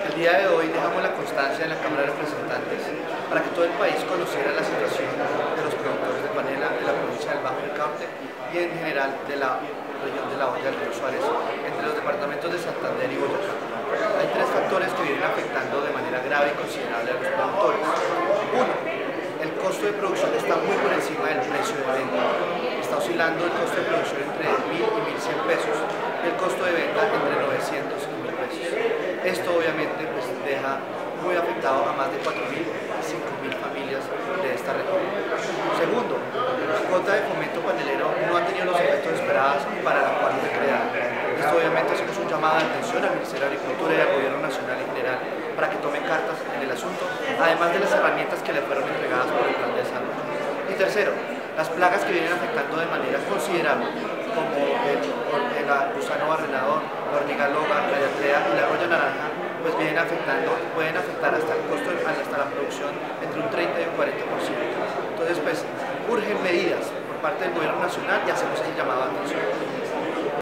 El día de hoy dejamos la constancia en la Cámara de Representantes para que todo el país conociera la situación de los productores de panela de la provincia del Bajo Cauca y en general de la región de la Olla del Río Suárez, entre los departamentos de Santander y Boyacá. Hay tres factores que vienen afectando de manera grave y considerable a los productores. Uno, el costo de producción está muy por encima del precio de venta. Está oscilando el costo de producción entre 1.000 y 1.100 pesos y el costo de venta entre 900 y 1.000 pesos. Esto obviamente pues, deja muy afectado a más de 4.000 y 5.000 familias de esta región. Segundo, la cuota de fomento panelero no ha tenido los efectos esperados para la cual fue creada. Esto obviamente hacemos un llamado de atención al Ministerio de Agricultura y al Gobierno Nacional en general para que tomen cartas en el asunto, además de las herramientas que le fueron entregadas por el Plan de Salud. Y tercero, las plagas que vienen afectando de manera considerable, como el gusano barrenador, la hormiga loba, la yatrea y la roya naranja, pues pueden afectar hasta el costo, hasta la producción entre un 30 y un 40%. Entonces, pues, urgen medidas por parte del Gobierno Nacional y hacemos ese llamado de atención.